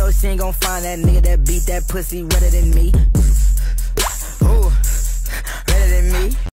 know she ain't gon' find that nigga that beat that pussy redder than me.